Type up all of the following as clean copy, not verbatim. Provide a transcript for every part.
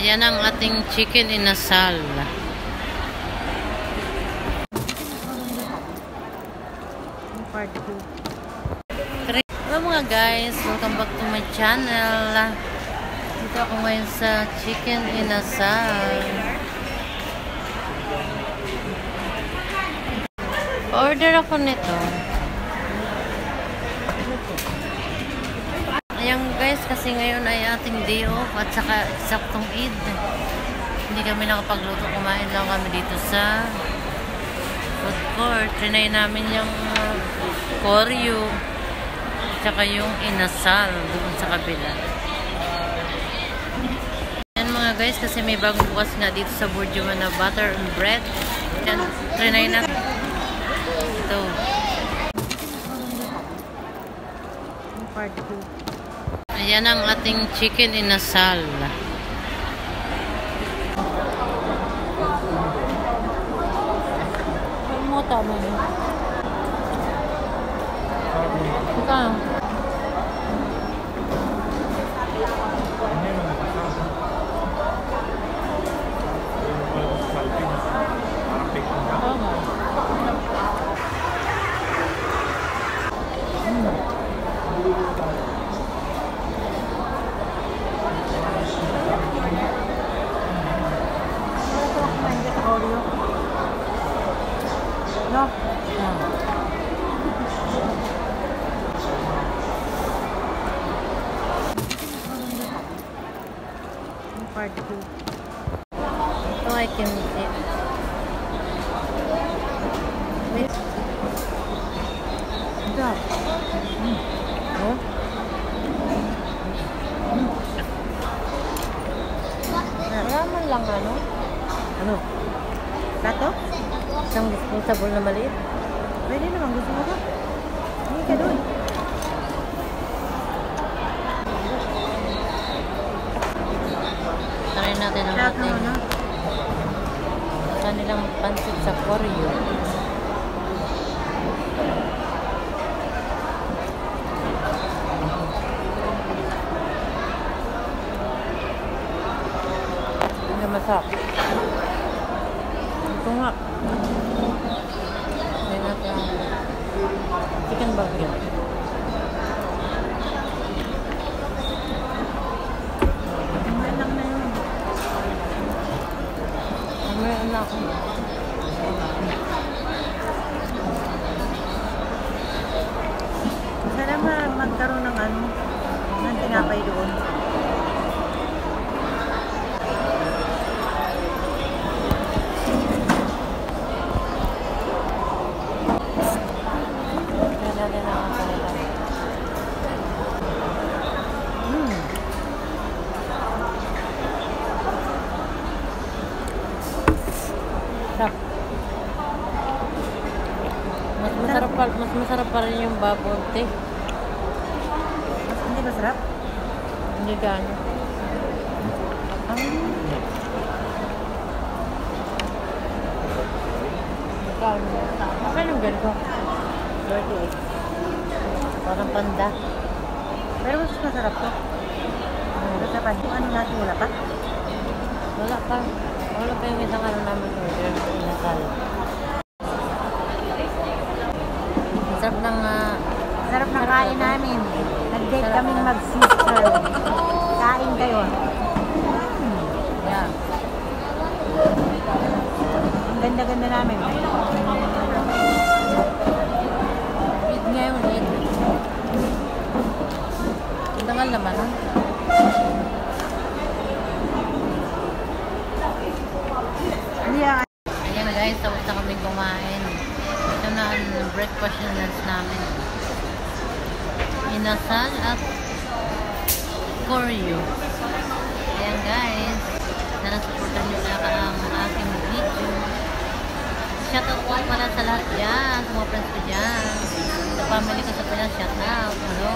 Ayan ang ating chicken inasal. Hello mga guys, welcome back to my channel. Dito ako ngayon sa chicken inasal. Order ako nito. Ayan guys, kasi ngayon ay ating day off at saka saktong Eid. Hindi kami nakapagluto, kumain lang kami dito sa food court. Trinay namin yung koryo at saka yung inasal doon sa kabila. Ayan mga guys, kasi may bagong bukas nga dito sa Burjuman na butter and bread. Ayan, trinay natin. Ito. Part 2. Ayan ang ating chicken inasal. Ano mo tama mo? Ika. No. Part 2. Ito ay kimchi. Wait. Ito. Oh. Wala man lang ano? Ano? Plato? Isang disposable na maliit. Pwede naman, gusto mo ba? Hindi ka doon. Try natin ang ating kanilang pansit sa koryo. Hindi masarap. Ito nga. Try natin ang chicken burger. Meron na yun. Meron na ako. Sana magkaroon ng ano, ng tinapay doon. Mas masarap pa rin yung bubble tea. Hindi masarap? Hindi gaano. Saan yung ganito? 38. Parang panda. Pero mas masarap to. Ano natin, wala pa? Wala pa. Wala pa yung isang ano namin order. Inasal. Sarap ng kain namin. Nag-date kaming mag-sister. Kain kayo. Yeah. Ang ganda-ganda namin. Eid ngayon, Eid. Ang dangal naman, ha? Yeah. Ayan guys, tapos na kami kumain. Ito na ang breakfast lunch namin. Inasal at koryo. Ayan guys, sana supportan nyo ang aking video. Shoutout po pala sa lahat dyan, sa mga friends ko dyan, sa family ko sa Pinas, shoutout. Hello.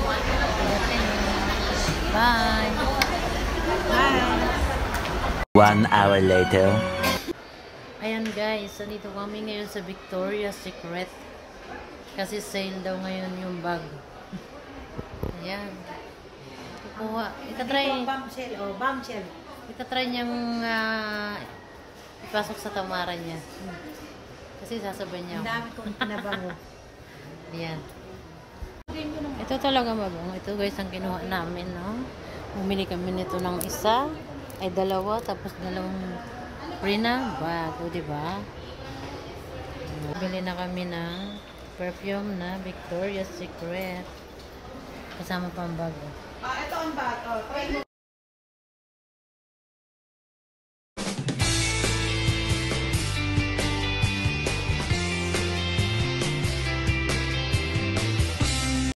Bye. Bye. 1 hour later. Ayan guys, nandito kami ngayon sa Victoria's Secret. Kasi sale daw ngayon yung bag. Ayan. Kukuha. Ikatry. Ito ang bombshell. Oh, bombshell. Itatry niyang ipasok sa tamara niya. Kasi sasabay niya Ang ako. dami kong pinabango. Yan. Ito talaga mabango. Ito guys ang kinuha namin, no? Bumili kami nito ng isa, ay dalawa, tapos dalawang free na bago, di ba? Bili na kami ng perfume na Victoria's Secret. Kasama pang bago. Ito ang bag.